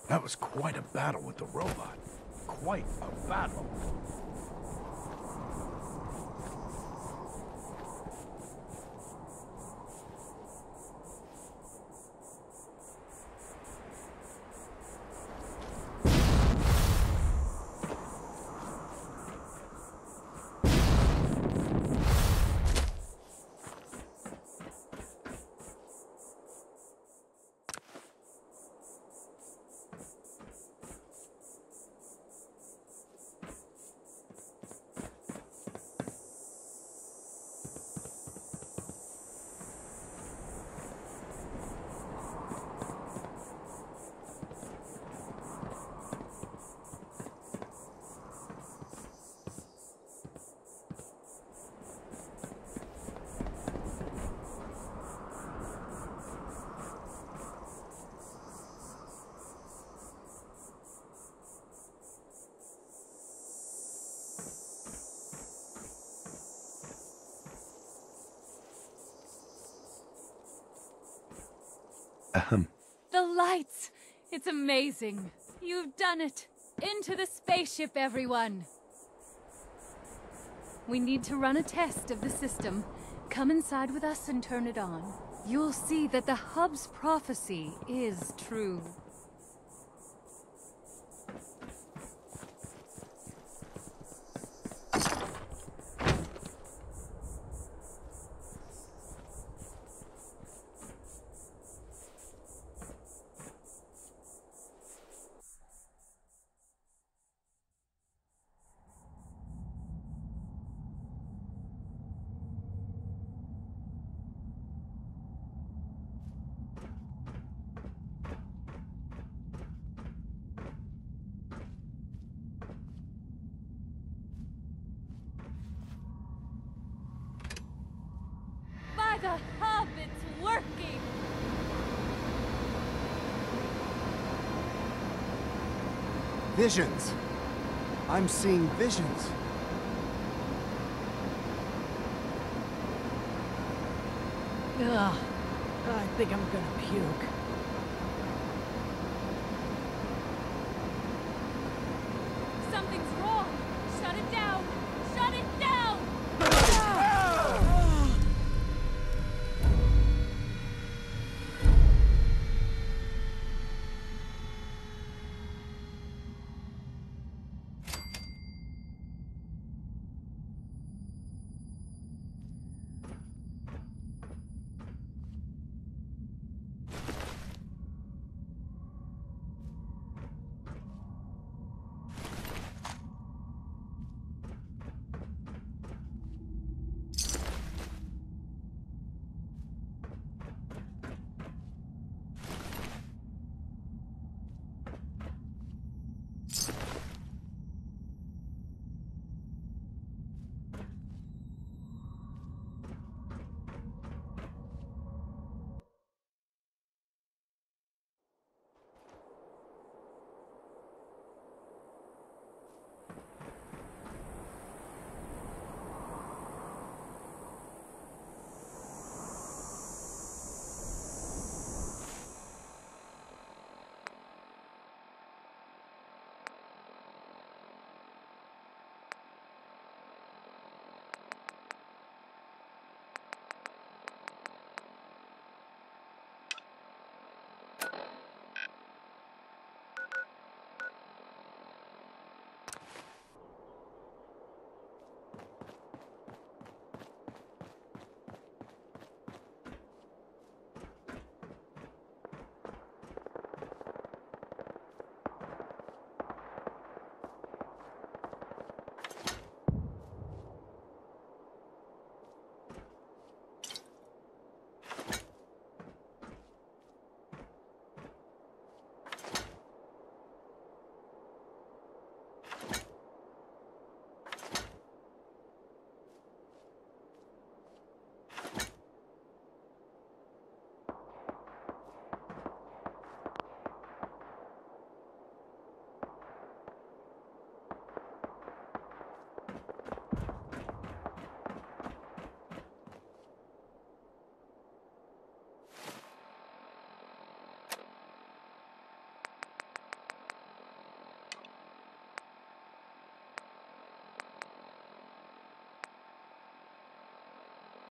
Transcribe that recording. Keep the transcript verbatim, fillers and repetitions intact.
That was quite a battle with the robot. Quite a battle. Ahem. The lights! It's amazing. You've done it. Into the spaceship, everyone. We need to run a test of the system. Come inside with us and turn it on. You'll see that the hub's prophecy is true. By the hub, it's working! Visions. I'm seeing visions. Ugh. I think I'm gonna puke.